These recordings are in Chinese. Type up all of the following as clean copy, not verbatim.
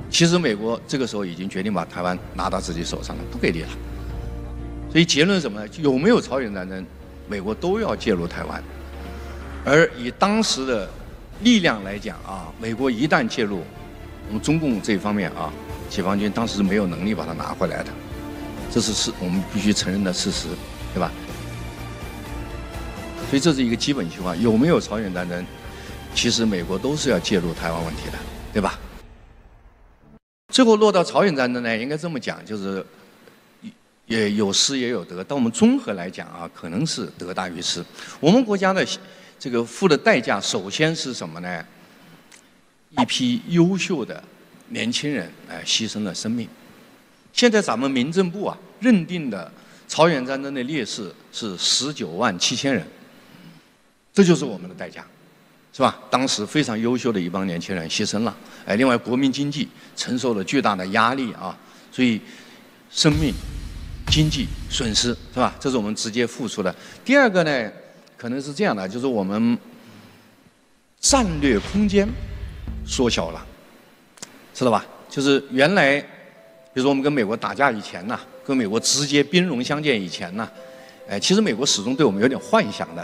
其实美国这个时候已经决定把台湾拿到自己手上了，不给你了。所以结论是什么呢？有没有朝鲜战争，美国都要介入台湾。而以当时的力量来讲啊，美国一旦介入，我们中共这一方面啊，解放军当时是没有能力把它拿回来的，这是我们必须承认的事实，对吧？所以这是一个基本情况。有没有朝鲜战争，其实美国都是要介入台湾问题的，对吧？最后落到朝鲜战争呢，应该这么讲，就是也有失也有得。但我们综合来讲啊，可能是得大于失。我们国家的这个付的代价，首先是什么呢？一批优秀的年轻人牺牲了生命。现在咱们民政部啊认定的朝鲜战争的烈士是19.7万人，这就是我们的代价。是吧？当时非常优秀的一帮年轻人牺牲了，另外国民经济承受了巨大的压力啊，所以生命、经济损失是吧？这是我们直接付出的。第二个呢，可能是这样的，就是我们战略空间缩小了，知道吧？就是原来，比如说我们跟美国打架以前呢，跟美国直接兵戎相见以前呢，其实美国始终对我们有点幻想的。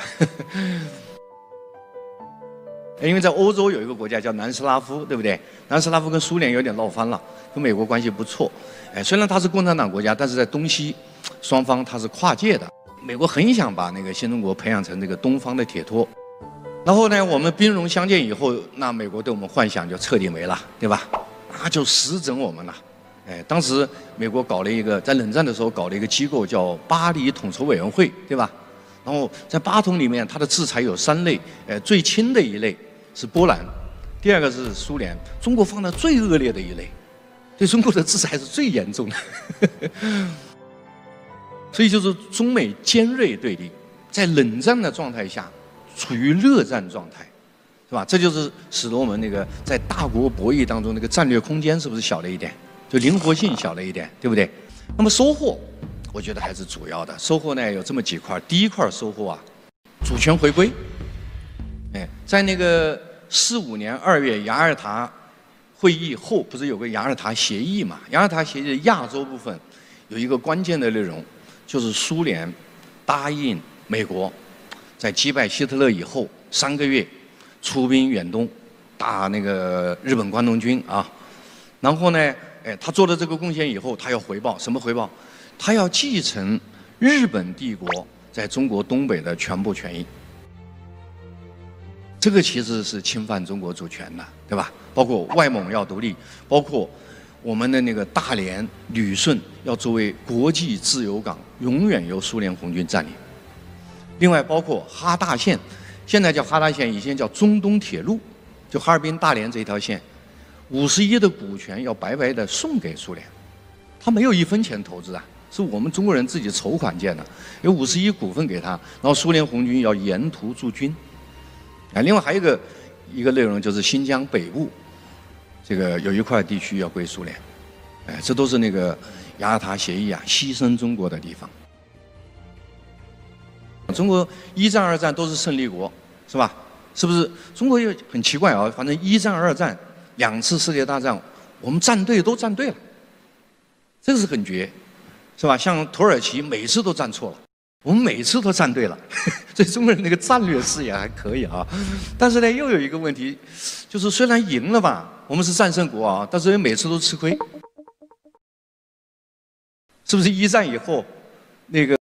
因为在欧洲有一个国家叫南斯拉夫，对不对？南斯拉夫跟苏联有点闹翻了，跟美国关系不错。虽然它是共产党国家，但是在东西双方它是跨界的。美国很想把那个新中国培养成这个东方的铁托。然后呢，我们兵戎相见以后，那美国对我们幻想就彻底没了，对吧？那就死整我们了。当时美国搞了一个，在冷战的时候搞了一个机构叫巴黎统筹委员会，对吧？然后在巴统里面，它的制裁有3类，最轻的一类是波兰，第二个是苏联，中国放在最恶劣的一类，对中国的制裁是最严重的。所以就是中美尖锐对立，在冷战的状态下，处于热战状态，是吧？这就是使得我们那个在大国博弈当中那个战略空间是不是小了一点，就灵活性小了一点，对不对？那么收获，我觉得还是主要的。收获呢有这么几块，第一块收获啊，主权回归。在那个45年2月雅尔塔会议后，不是有个雅尔塔协议嘛？雅尔塔协议的亚洲部分有一个关键的内容，就是苏联答应美国，在击败希特勒以后3个月出兵远东，打那个日本关东军啊。然后呢，他做了这个贡献以后，他要回报什么回报？他要继承日本帝国在中国东北的全部权益。这个其实是侵犯中国主权的，对吧？包括外蒙要独立，包括我们的那个大连、旅顺要作为国际自由港，永远由苏联红军占领。另外，包括哈大线，现在叫哈大线，以前叫中东铁路，就哈尔滨、大连这一条线，51%的股权要白白的送给苏联，他没有1分钱投资啊，是我们中国人自己筹款建的，有51%股份给他，然后苏联红军要沿途驻军。另外还有一个内容就是新疆北部，这个有一块地区要归苏联，这都是那个雅尔塔协议啊，牺牲中国的地方。中国1战2战都是胜利国，是吧？是不是？中国又很奇怪啊，反正1战2战2次世界大战，我们站队都站对了，这个是很绝，是吧？像土耳其每次都站错了。我们每次都站对了，所以中国人那个战略视野还可以啊。但是呢，又有一个问题，就是虽然赢了吧，我们是战胜国啊，但是每次都吃亏，是不是？1战以后，那个。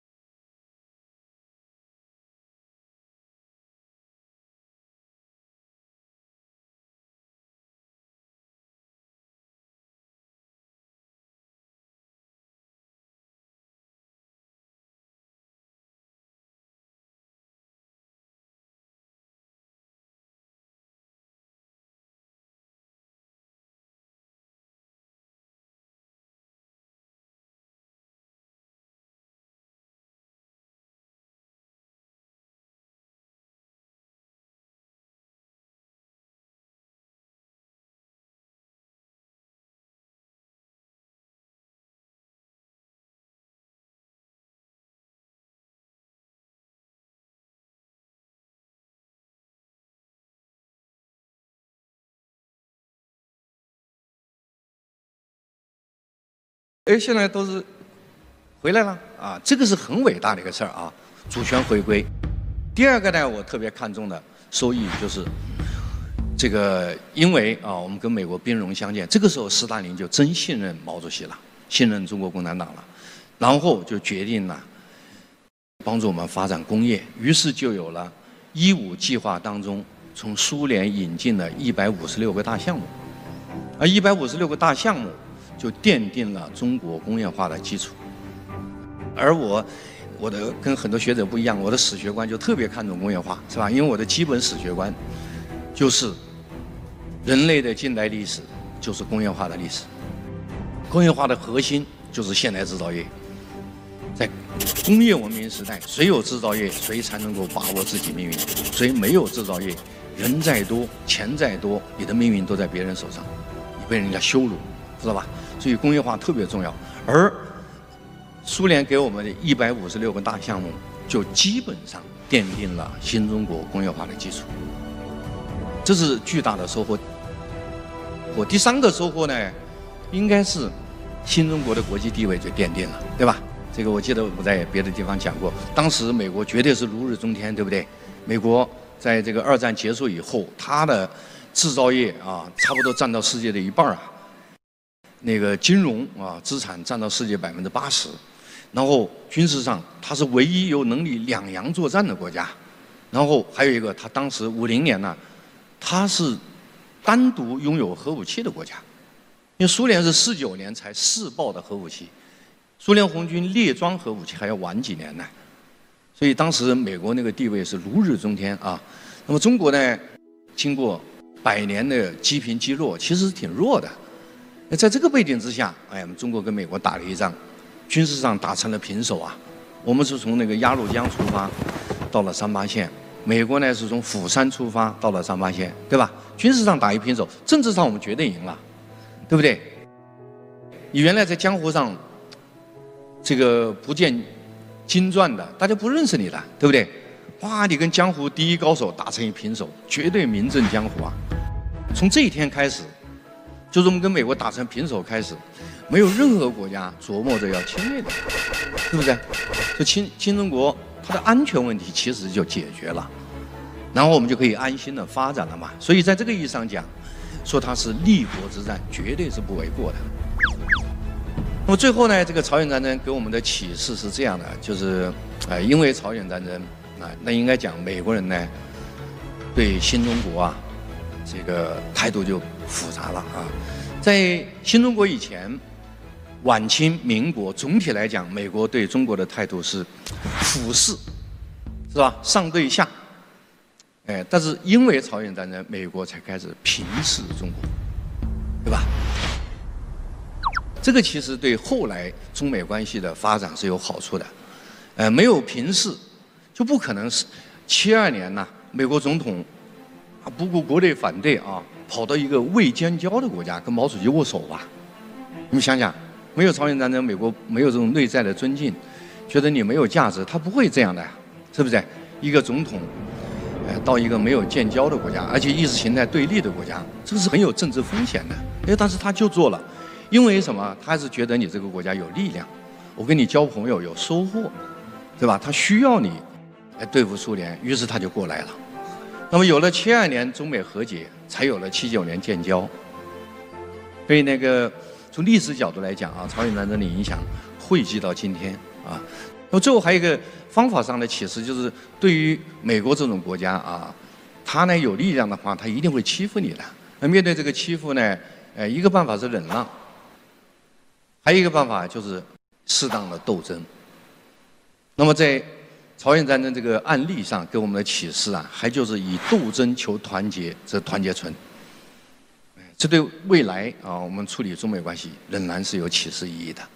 哎，现在都是回来了啊，这个是很伟大的一个事儿啊，主权回归。第二个呢，我特别看重的收益就是这个，因为啊，我们跟美国兵戎相见，这个时候斯大林就真信任毛主席了，信任中国共产党了，然后就决定了帮助我们发展工业，于是就有了15计划当中从苏联引进了156个大项目，而156个大项目就奠定了中国工业化的基础。而我的跟很多学者不一样，我的史学观就特别看重工业化，是吧？因为我的基本史学观就是人类的近代历史就是工业化的历史，工业化的核心就是现代制造业。在工业文明时代，谁有制造业，谁才能够把握自己命运；谁没有制造业，人再多，钱再多，你的命运都在别人手上，你被人家羞辱，知道吧？所以工业化特别重要。而苏联给我们的156个大项目，就基本上奠定了新中国工业化的基础，这是巨大的收获。我第3个收获呢，应该是新中国的国际地位就奠定了，对吧？这个我记得我在别的地方讲过，当时美国绝对是如日中天，对不对？美国在这个2战结束以后，它的制造业啊，差不多占到世界的1半啊，那个金融啊，资产占到世界80%。然后军事上，它是唯一有能力两洋作战的国家。然后还有一个，它当时50年呢，它是单独拥有核武器的国家。因为苏联是49年才试爆的核武器，苏联红军列装核武器还要晚几年呢。所以当时美国那个地位是如日中天啊。那么中国呢，经过100年的积贫积弱，其实挺弱的。在这个背景之下，哎，我们中国跟美国打了一仗。军事上打成了平手啊，我们是从那个鸭绿江出发，到了38线；美国呢是从釜山出发到了38线，对吧？军事上打一平手，政治上我们绝对赢了，对不对？你原来在江湖上，这个不见经传的，大家不认识你的，对不对？哇，你跟江湖第一高手打成一平手，绝对名震江湖啊！从这一天开始，就是我们跟美国打成平手开始。没有任何国家琢磨着要侵略的，对不对？就新中国，它的安全问题其实就解决了，然后我们就可以安心的发展了嘛。所以在这个意义上讲，说它是立国之战，绝对是不为过的。那么最后呢，这个朝鲜战争给我们的启示是这样的，就是因为朝鲜战争啊，那应该讲美国人呢对新中国啊这个态度就复杂了啊。在新中国以前。晚清、民国总体来讲，美国对中国的态度是俯视，是吧？上对下，哎，但是因为朝鲜战争，美国才开始平视中国，对吧？这个其实对后来中美关系的发展是有好处的，没有平视，就不可能是72年呢，美国总统啊不顾国内反对啊，跑到一个未建交的国家跟毛主席握手吧？你们想想。没有朝鲜战争，美国没有这种内在的尊敬，觉得你没有价值，他不会这样的呀，是不是？一个总统，到一个没有建交的国家，而且意识形态对立的国家，这个是很有政治风险的。但是他就做了，因为什么？他是觉得你这个国家有力量，我跟你交朋友有收获，对吧？他需要你来对付苏联，于是他就过来了。那么有了72年中美和解，才有了79年建交。所以那个。从历史角度来讲啊，朝鲜战争的影响汇集到今天啊。那么最后还有一个方法上的启示，就是对于美国这种国家啊，他呢有力量的话，他一定会欺负你的。那面对这个欺负呢，一个办法是忍让，还有一个办法就是适当的斗争。那么在朝鲜战争这个案例上给我们的启示啊，还就是以斗争求团结，则团结存。这对未来啊，我们处理中美关系仍然是有启示意义的。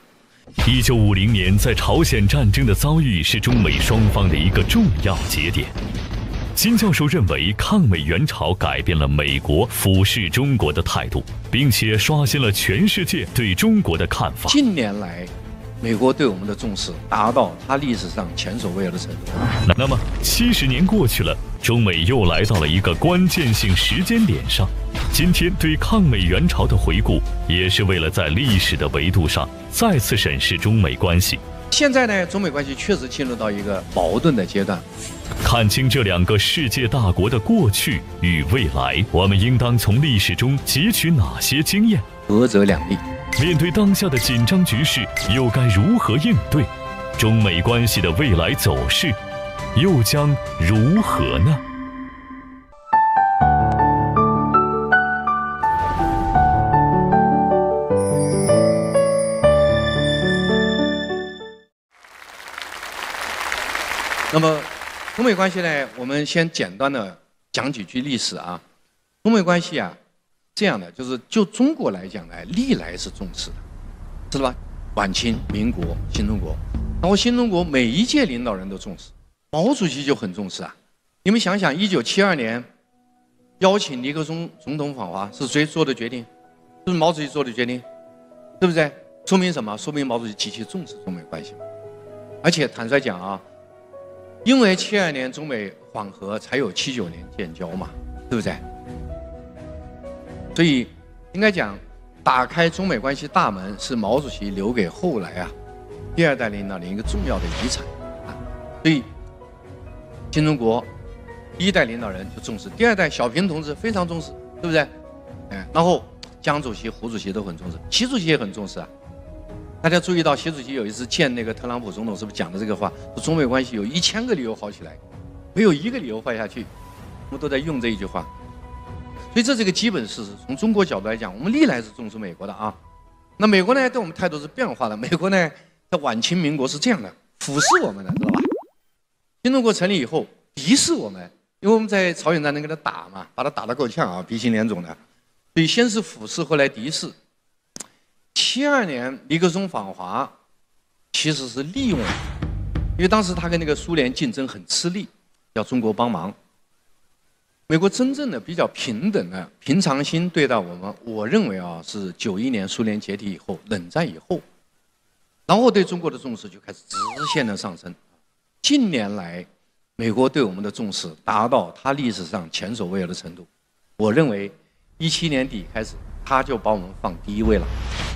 1950年，在朝鲜战争的遭遇是中美双方的一个重要节点。金教授认为，抗美援朝改变了美国俯视中国的态度，并且刷新了全世界对中国的看法。 近年来，美国对我们的重视达到它历史上前所未有的程度。 那么，70年过去了，中美又来到了一个关键性时间点上。 今天对抗美援朝的回顾，也是为了在历史的维度上再次审视中美关系。 现在呢，中美关系确实进入到一个矛盾的阶段。 看清这两个世界大国的过去与未来，我们应当从历史中汲取哪些经验？ 合则两利。 面对当下的紧张局势，又该如何应对？中美关系的未来走势，又将如何呢？ 那么，中美关系呢，我们先简单的讲几句历史啊。中美关系啊，这样的就中国来讲呢，历来是重视的，知道吧？晚清、民国、新中国，然后新中国每一届领导人都重视，毛主席就很重视啊。你们想想，1972年邀请尼克松总统访华是谁做的决定？是不是毛主席做的决定？对不对？说明什么？说明毛主席极其重视中美关系。而且坦率讲啊，因为72年中美缓和，才有79年建交嘛，对不对？所以应该讲，打开中美关系大门是毛主席留给后来啊第二代领导人一个重要的遗产啊。所以新中国第一代领导人就重视，第二代小平同志非常重视，对不对？然后江主席、胡主席都很重视，习主席也很重视啊。大家注意到，习主席有一次见那个特朗普总统，是不是讲的这个话？说中美关系有1000个理由好起来，没有一个理由坏下去。我们都在用这一句话，所以这是个基本事实。从中国角度来讲，我们历来是重视美国的啊。那美国呢，对我们态度是变化的。美国呢，在晚清民国是这样的，俯视我们的，知道吧？新中国成立以后，敌视我们，因为我们在朝鲜战争跟他打嘛，把他打得够呛啊，鼻青脸肿的。所以先是俯视，后来敌视。72年尼克松访华，其实是利用了，因为当时他跟那个苏联竞争很吃力，要中国帮忙。美国真正的比较平等的平常心对待我们，我认为啊是91年苏联解体以后，冷战以后，然后对中国的重视就开始直线的上升。近年来，美国对我们的重视达到他历史上前所未有的程度。我认为17年底开始，他就把我们放第一位了。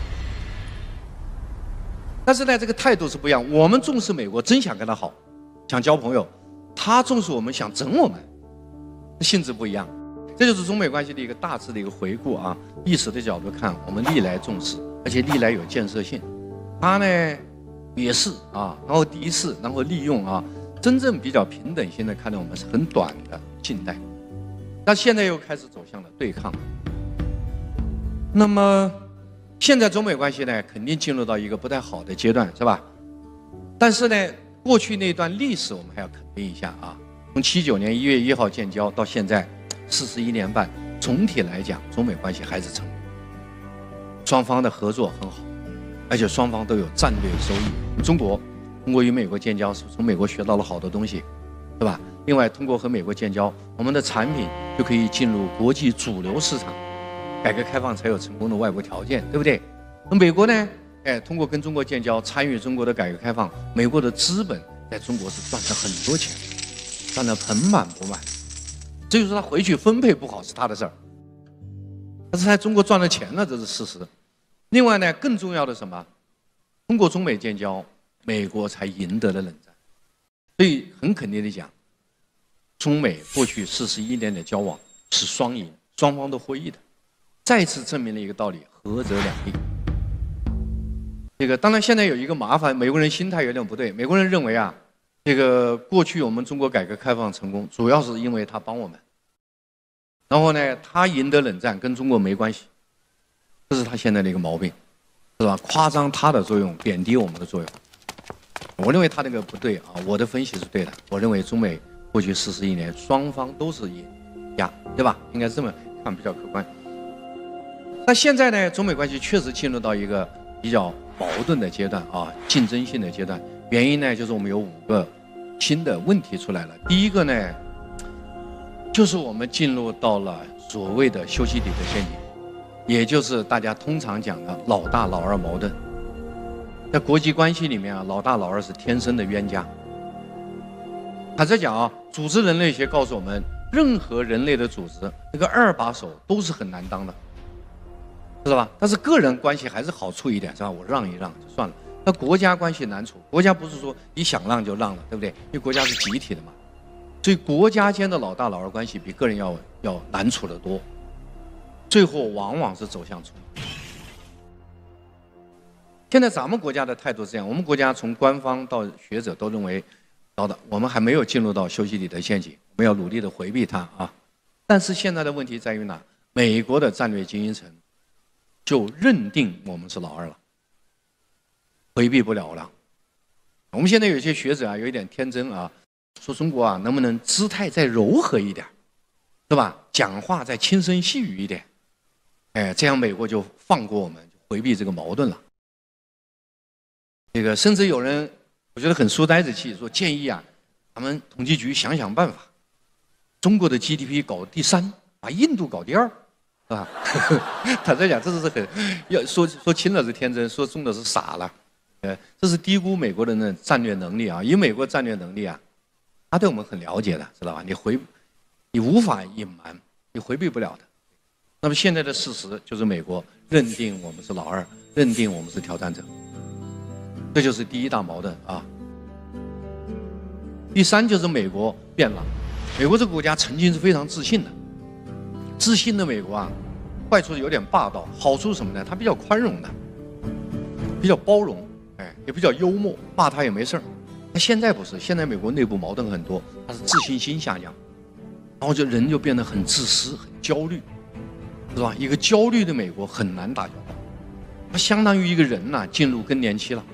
但是呢，这个态度是不一样。我们重视美国，真想跟他好，想交朋友；他重视我们，想整我们，性质不一样。这就是中美关系的一个大致的一个回顾啊。历史的角度看，我们历来重视，而且历来有建设性。他呢也是啊，然后敌视，然后利用啊，真正比较平等性的看待我们是很短的近代。那现在又开始走向了对抗。那么现在中美关系呢，肯定进入到一个不太好的阶段，是吧？但是呢，过去那段历史我们还要肯定一下啊。从79年1月1号建交到现在41年半，总体来讲，中美关系还是成功，双方的合作很好，而且双方都有战略收益。中国通过与美国建交，是从美国学到了好多东西，对吧？另外，通过和美国建交，我们的产品就可以进入国际主流市场。改革开放才有成功的外部条件，对不对？那美国呢？通过跟中国建交，参与中国的改革开放，美国的资本在中国是赚了很多钱，赚得盆满钵满。这就是他回去分配不好是他的事儿，但是在中国赚了钱了，这是事实。另外呢，更重要的什么？通过中美建交，美国才赢得了冷战。所以很肯定的讲，中美过去41年的交往是双赢，双方都获益的。再次证明了一个道理：合则两利。这个当然现在有一个麻烦，美国人心态有点不对。美国人认为啊，这个过去我们中国改革开放成功，主要是因为他帮我们。然后呢，他赢得冷战跟中国没关系，这是他现在的一个毛病，是吧？夸张他的作用，贬低我们的作用。我认为他那个不对啊，我的分析是对的。我认为中美过去41年双方都是赢家，对吧？应该这么看比较客观。那现在呢，中美关系确实进入到一个比较矛盾的阶段啊，竞争性的阶段。原因呢，就是我们有5个新的问题出来了。第一个呢，就是我们进入到了所谓的修昔底德陷阱，也就是大家通常讲的老大老二矛盾。在国际关系里面啊，老大老二是天生的冤家。坦率讲啊，组织人类学告诉我们， 任何人类的组织，这个2把手都是很难当的，知道吧？但是个人关系还是好处一点，是吧？我让一让就算了。那国家关系难处，国家不是说你想让就让了，对不对？因为国家是集体的嘛，所以国家间的老大老二关系比个人要难处得多，最后往往是走向冲突。现在咱们国家的态度是这样，我们国家从官方到学者都认为，我们还没有进入到修昔底德陷阱，我们要努力的回避它啊。但是现在的问题在于哪？美国的战略精英层就认定我们是老二了，回避不了了。我们现在有些学者啊，有一点天真啊，说中国啊能不能姿态再柔和一点，对吧？讲话再轻声细语一点，哎，这样美国就放过我们，就回避这个矛盾了。这个甚至有人，我觉得很书呆子气，说建议啊，咱们统计局想想办法，中国的 GDP 搞第3，把印度搞第2，是吧？坦率讲，这是很要说轻了是天真，说重了是傻了。这是低估美国人的战略能力啊！以美国战略能力啊，他对我们很了解的，知道吧？你无法隐瞒，你回避不了的。那么现在的事实就是，美国认定我们是老二，认定我们是挑战者。这就是第1大矛盾啊。第3就是美国变了，美国这个国家曾经是非常自信的，自信的美国啊，坏处有点霸道，好处是什么呢？它比较宽容的，比较包容，哎，也比较幽默，骂他也没事儿。那现在不是，现在美国内部矛盾很多，它是自信心下降，然后人就变得很自私、很焦虑，是吧？一个焦虑的美国很难打交道，它相当于一个人呐，进入更年期了。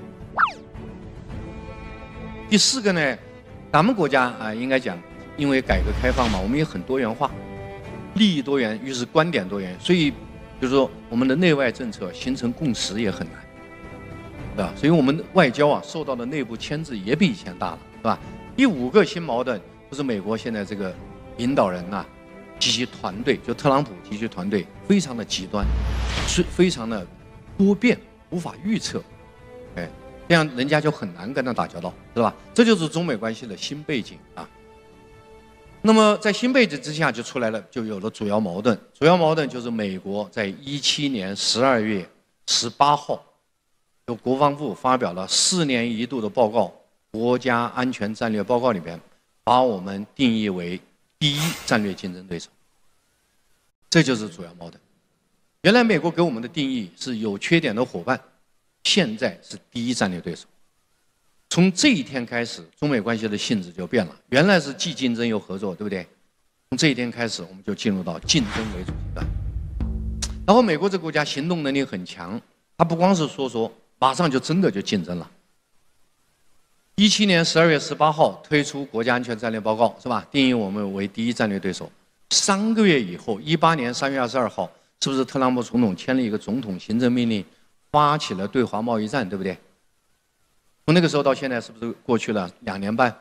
第4个呢，咱们国家啊，应该讲，因为改革开放嘛，我们也很多元化，利益多元，于是观点多元，所以，比如说我们的内外政策形成共识也很难，对吧？所以我们外交啊受到的内部牵制也比以前大了，是吧？第5个新矛盾就是美国现在这个领导人呐，及其团队，就特朗普及其团队非常的极端，是非常的多变，无法预测，哎。这样人家就很难跟他打交道，是吧？这就是中美关系的新背景啊。那么在新背景之下，就出来了，就有了主要矛盾。主要矛盾就是美国在17年12月18号，由国防部发表了4年1度的报告《国家安全战略报告》里边，把我们定义为第1战略竞争对手。这就是主要矛盾。原来美国给我们的定义是有缺点的伙伴。现在是第1战略对手，从这一天开始，中美关系的性质就变了。原来是既竞争又合作，对不对？从这一天开始，我们就进入到竞争为主阶段。然后美国这个国家行动能力很强，它不光是说，马上就真的就竞争了。17年12月18号推出国家安全战略报告，是吧？定义我们为第1战略对手。3个月以后，18年3月22号，是不是特朗普总统签了一个总统行政命令？发起了对华贸易战，对不对？从那个时候到现在，是不是过去了2年半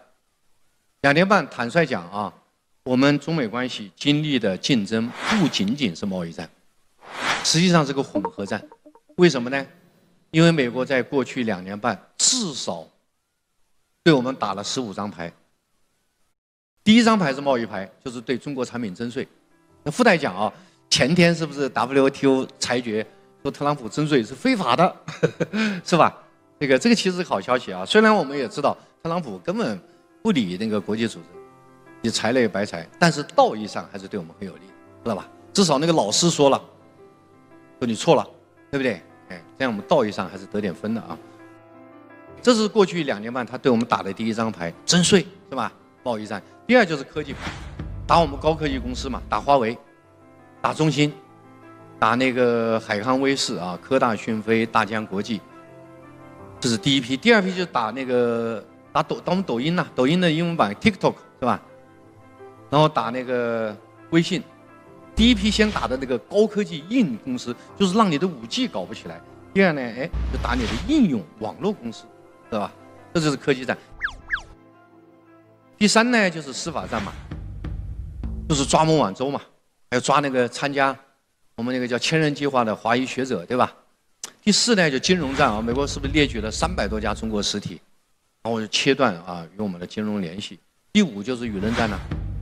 ？2年半，坦率讲啊，我们中美关系经历的竞争不仅仅是贸易战，实际上是个混合战。为什么呢？因为美国在过去2年半至少对我们打了15张牌。第1张牌是贸易牌，就是对中国产品征税。那附带讲啊，前天是不是 WTO 裁决？说特朗普征税是非法的，是吧？这个其实是好消息啊。虽然我们也知道特朗普根本不理那个国际组织，你裁了也白裁，但是道义上还是对我们很有利，知道吧？至少那个老师说了，说你错了，对不对？哎，这样我们道义上还是得点分的啊。这是过去2年半他对我们打的第1张牌，征税是吧？贸易战。第2就是科技牌，打我们高科技公司嘛，打华为，打中兴。打那个海康威视啊，科大讯飞、大疆国际，这是第1批。第2批就是打我们抖音呐，抖音的英文版 TikTok 是吧？然后打那个微信。第1批先打的那个高科技硬公司，就是让你的5G 搞不起来。第2呢，哎，就打你的应用网络公司，是吧？这就是科技战。第3呢，就是司法战嘛，就是抓孟晚舟嘛，还有抓那个参加我们那个叫千人计划的华裔学者，对吧？第4呢，就金融战啊，美国是不是列举了300多家中国实体，然后就切断啊与我们的金融联系。第5就是舆论战了，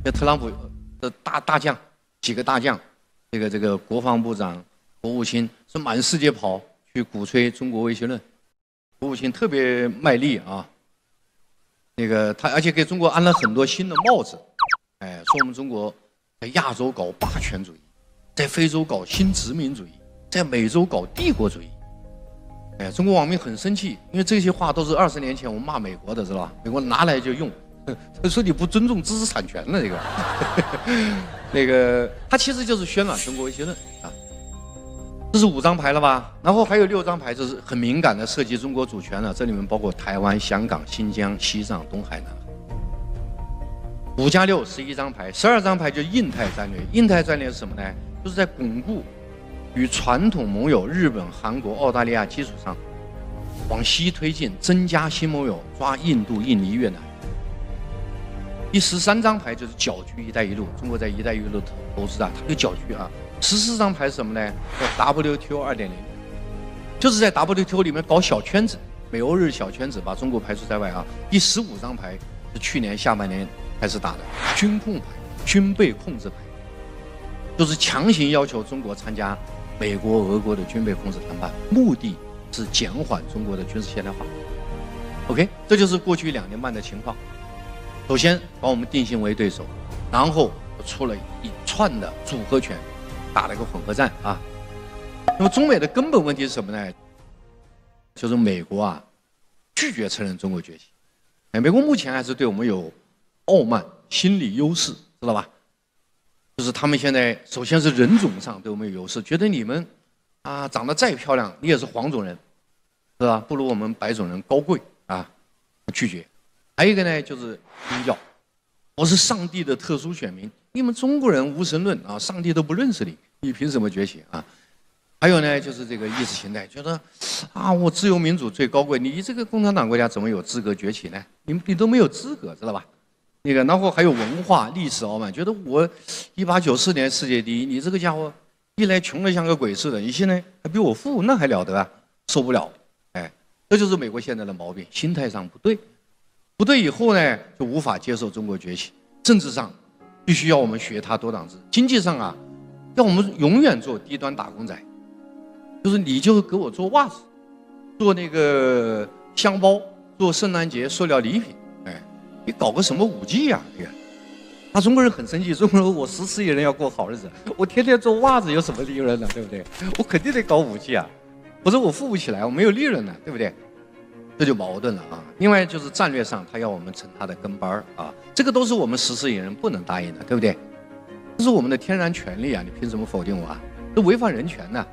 特朗普的大将，几个大将，这个国防部长、国务卿是满世界跑去鼓吹中国威胁论，国务卿特别卖力啊。他而且给中国安了很多新的帽子，说我们中国在亚洲搞霸权主义，在非洲搞新殖民主义，在美洲搞帝国主义。中国网民很生气，因为这些话都是20年前我们骂美国的，知道吧？美国拿来就用，他说你不尊重知识产权了，这个，他其实就是渲染中国威胁论啊。这是5张牌了吧？然后还有6张牌，这是很敏感的，涉及中国主权了。这里面包括台湾、香港、新疆、西藏、东海南海。5加6 11张牌，12张牌就是印太战略。印太战略是什么呢？就是在巩固与传统盟友日本、韩国、澳大利亚基础上，往西推进，增加新盟友，抓印度、印尼、越南。第13张牌就是搅局“一带一路”，中国在“一带一路”投资啊，它有搅局啊。14张牌是什么呢？叫 WTO 2.0， 就是在 WTO 里面搞小圈子，美欧日小圈子，把中国排除在外啊。第15张牌是去年下半年开始打的军控牌、军备控制牌，就是强行要求中国参加美国、俄国的军备控制谈判，目的是减缓中国的军事现代化。OK， 这就是过去2年半的情况。首先把我们定性为对手，然后出了一串的组合拳，打了一个混合战啊。那么中美的根本问题是什么呢？就是美国啊拒绝承认中国崛起。美国目前还是对我们有傲慢心理优势，知道吧？就是他们现在首先是人种上对我们有优势，觉得你们啊长得再漂亮，你也是黄种人，是吧？不如我们白种人高贵啊，拒绝。还有一个呢，就是宗教，我是上帝的特殊选民，你们中国人无神论啊，上帝都不认识你，你凭什么崛起啊？还有呢，就是这个意识形态，觉得啊，我自由民主最高贵，你这个共产党国家怎么有资格崛起呢？你都没有资格，知道吧？然后还有文化历史傲慢，觉得我1894年世界第一，你这个家伙一来穷得像个鬼似的，你现在还比我富，那还了得啊？受不了，这就是美国现在的毛病，心态上不对。不对以后呢，就无法接受中国崛起。政治上必须要我们学他多党制，经济上啊，要我们永远做低端打工仔，就是你就给我做袜子，做那个香包，做圣诞节塑料礼品，你搞个什么5G 呀？那中国人很生气，中国人我14亿人要过好日子，我天天做袜子有什么利润呢？对不对？我肯定得搞5G啊，否则我富不起来，我没有利润呢，对不对？这就矛盾了啊！另外就是战略上，他要我们成他的跟班啊，这个都是我们14亿人不能答应的，对不对？这是我们的天然权利啊，你凭什么否定我啊？这违反人权呢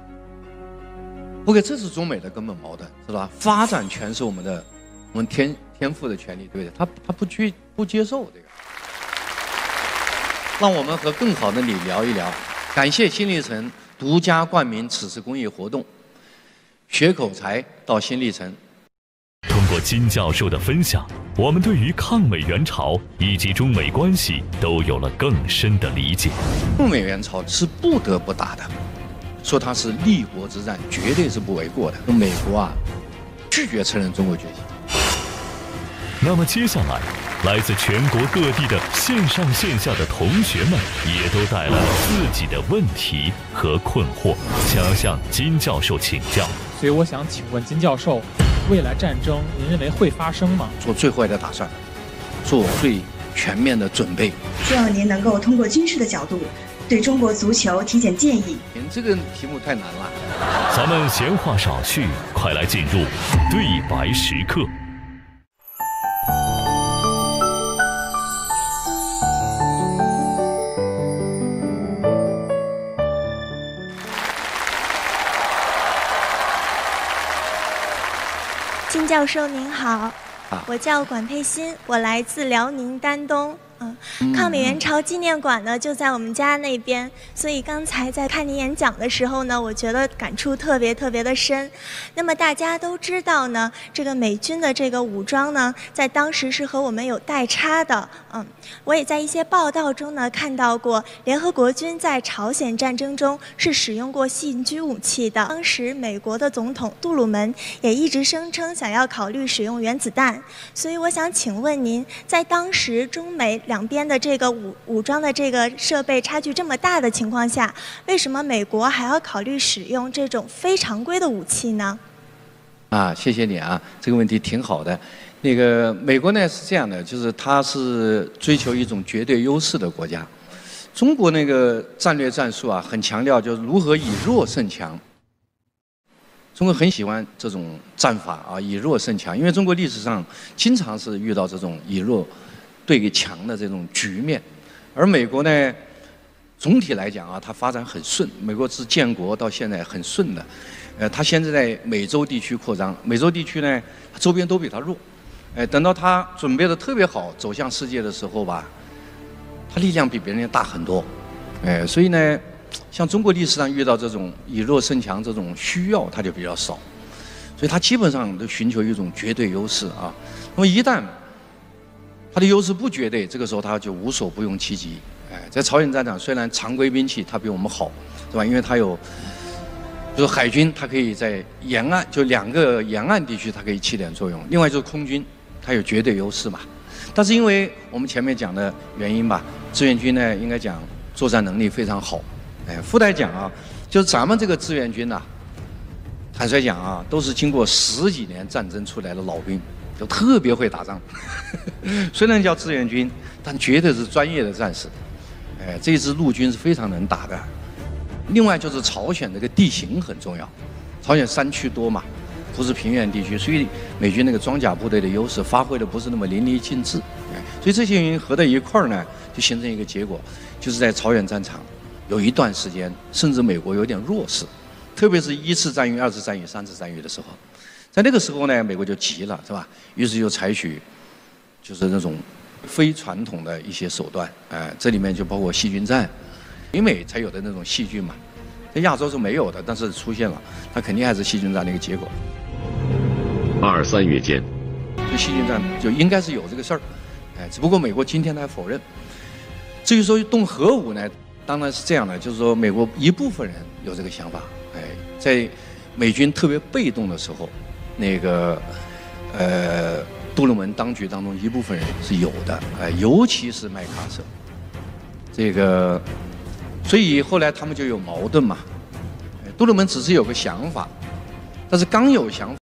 ？OK， 这是中美的根本矛盾，知道吧？发展权是我们天赋的权利，对不对？他不接受这个，让我们和更好的你聊一聊。感谢新历程独家冠名此次公益活动，学口才到新历程。 通过金教授的分享，我们对于抗美援朝以及中美关系都有了更深的理解。 抗美援朝是不得不打的，说它是立国之战，绝对是不为过的。美国啊，拒绝承认中国崛起。 那么接下来，来自全国各地的线上线下的同学们，也都带来了自己的问题和困惑，想要向金教授请教。 所以我想请问金教授，未来战争您认为会发生吗？ 做最坏的打算，做最全面的准备。 希望您能够通过军事的角度，对中国足球提点建议。 您这个题目太难了。 咱们闲话少叙，快来进入对白时刻。 金教授您好，我叫管佩欣，我来自辽宁丹东。抗美援朝纪念馆呢就在我们家那边，所以刚才在看您演讲的时候呢，我觉得感触特别的深。那么大家都知道呢，这个美军的这个武装呢，在当时是和我们有代差的。我也在一些报道中呢看到过，联合国军在朝鲜战争中是使用过细菌武器的。当时美国的总统杜鲁门也一直声称想要考虑使用原子弹。所以我想请问您，在当时中美两边的这个武装的这个设备差距这么大的情况下，为什么美国还要考虑使用这种非常规的武器呢？ 谢谢你啊，这个问题挺好的。那个美国呢是这样的，就是它是追求一种绝对优势的国家。中国那个战略战术啊，很强调就是如何以弱胜强。中国很喜欢这种战法啊，以弱胜强，因为中国历史上经常是遇到这种以弱对强的这种局面，而美国呢，总体来讲啊，它发展很顺，美国自建国到现在很顺的，它现在在美洲地区扩张，美洲地区呢，周边都比它弱，等到它准备的特别好，走向世界的时候吧，它力量比别人大很多，所以呢。像中国历史上遇到这种以弱胜强这种需要，它就比较少，所以它基本上都寻求一种绝对优势啊。那么一旦它的优势不绝对，这个时候它就无所不用其极。在朝鲜战场，虽然常规兵器它比我们好，是吧？因为它有，就是海军，它可以在沿岸，就2个沿岸地区它可以起点作用。另外就是空军，它有绝对优势嘛。但是因为我们前面讲的原因吧，志愿军呢应该讲作战能力非常好。附带讲啊，就是咱们这个志愿军呐，坦率讲啊，都是经过10几年战争出来的老兵，都特别会打仗。虽然叫志愿军，但绝对是专业的战士。这支陆军是非常能打的。另外就是朝鲜这个地形很重要，朝鲜山区多嘛，不是平原地区，所以美军那个装甲部队的优势发挥的不是那么淋漓尽致。所以这些原因合在一块儿呢，就形成一个结果，就是在朝鲜战场。有一段时间，甚至美国有点弱势，特别是1次战役、2次战役、3次战役的时候，在那个时候呢，美国就急了，是吧？于是就采取就是那种非传统的一些手段，这里面就包括细菌战，北美才有的那种细菌嘛，在亚洲是没有的，但是出现了，它肯定还是细菌战的一个结果。 2、3月间， 这细菌战就应该是有这个事儿，只不过美国今天还否认。至于说动核武呢？当然是这样的，就是说，美国一部分人有这个想法，在美军特别被动的时候，那个杜鲁门当局当中一部分人是有的，尤其是麦克阿瑟，这个，所以后来他们就有矛盾嘛。杜鲁门只是有个想法，但是刚有想法。